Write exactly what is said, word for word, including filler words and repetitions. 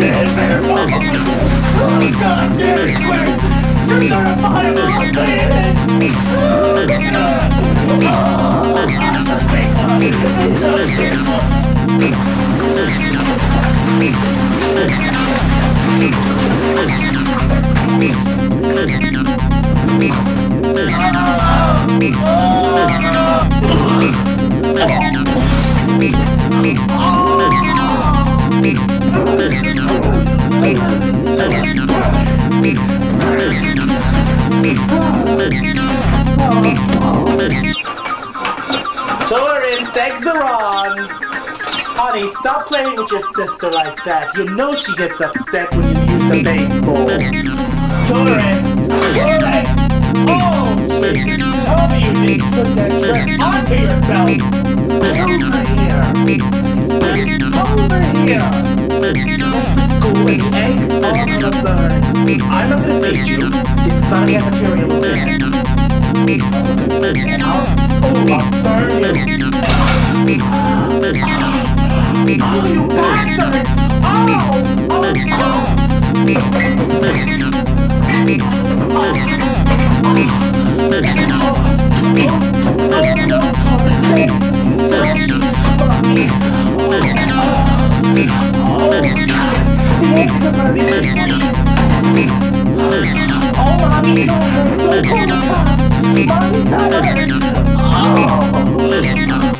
God damn it, Square! You're gonna find him on Torin, thanks the wrong. Honey, stop playing with your sister like that. You know she gets upset when you use the baseball. Torin! Torin! Oh! Tell me you didn't put that dress onto yourself! Over here! Over here! School and eggs all on the burn. I'm not gonna beat you. This is not a cafeteria again. I'll, oh, I'll burn you. Oh, you bastard! Oh! Oh! Oh! Oh,